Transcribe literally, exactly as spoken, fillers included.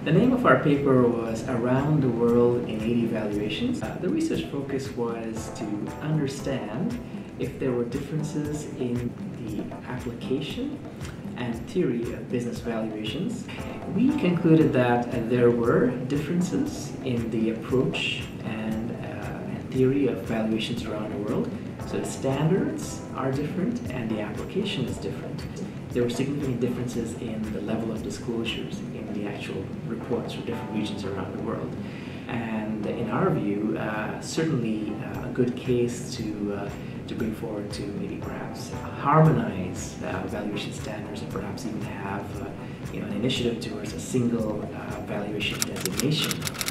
The name of our paper was Around the World in eighty Valuations. Uh, the research focus was to understand if there were differences in the application and theory of business valuations. We concluded that uh, there were differences in the approach and, uh, and theory of valuations around the world. So the standards are different and the application is different. There were significant differences in the level of disclosures in the actual reports for different regions around the world. And in our view, uh, certainly uh, a good case to, uh, to bring forward to maybe perhaps harmonize uh, valuation standards and perhaps even have uh, you know, an initiative towards a single uh, valuation designation.